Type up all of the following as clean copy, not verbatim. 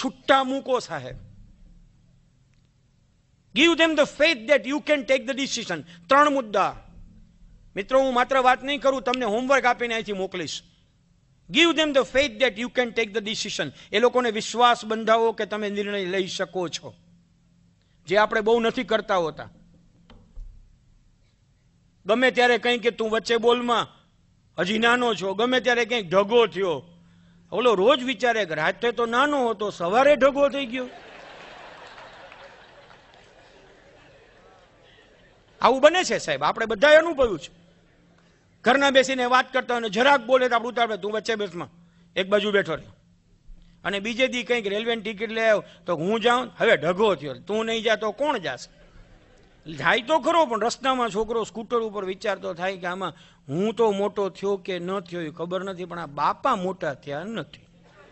છુટ્ટા મૂકો સાહેબ. Give them the faith that you can take the decision. 3 મુદ્દા મિત્રો, હું માત્ર વાત નહીં કરું, તમને હોમવર્ક આપીને અહીંથી મોકલીશ. Give them the faith that you can take the decision. એ લોકોને વિશ્વાસ બંધાવો કે તમે નિર્ણય લઈ શકો છો, જે આપણે બહુ નથી કરતા હોતા. ગમે ત્યારે કંઈ કે તું વચ્ચે બોલમાં, હજી નાનો છો, ગમે ત્યારે કંઈક ઢગો થયો. ઓલો રોજ વિચારે કે રાતે તો નાનો હતો, સવારે ઢગો થઈ ગયો. આવું બને છે સાહેબ, આપણે બધાએ અનુભવ્યું છે. ઘરના બેસીને વાત કરતા હોય, જરાક બોલે તો આપણે ઉતારે, તું વચ્ચે બેસમાં, એક બાજુ બેઠો રહ્યો. અને બીજે દી કંઈક રેલવેની ટિકિટ લઈ આવ્યો તો હું જાઉં, હવે ઢગો થયો, તું નહીં જા તો કોણ જશે? જાય તો ખરો, પણ રસ્તામાં છોકરો સ્કૂટર ઉપર વિચારતો થાય કે આમાં હું તો મોટો થયો કે ન થયો એ ખબર નથી, પણ આ બાપા મોટા થયા નથી.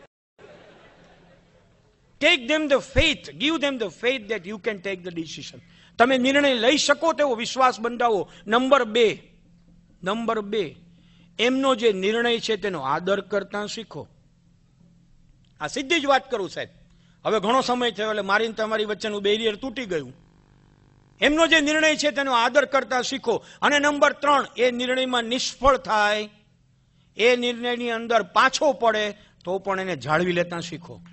Take them the faith, give them the faith that you can take the decision. તમે નિર્ણય લઈ શકો તેવો વિશ્વાસ બંધાવો. નંબર 2, એમનો જે નિર્ણય છે તેનો આદર કરતા શીખો. આ સીધી જ વાત કરું સાહેબ, હવે ઘણો સમય થયો એટલે મારી તમારી વચ્ચેનું બેરિયર તૂટી ગયું. એમનો જે નિર્ણય છે તેનો આદર કરતા શીખો. અને નંબર 3, એ નિર્ણયમાં નિષ્ફળ થાય, એ નિર્ણયની અંદર પાછો પડે તો પણ એને જાળવી લેતા શીખો.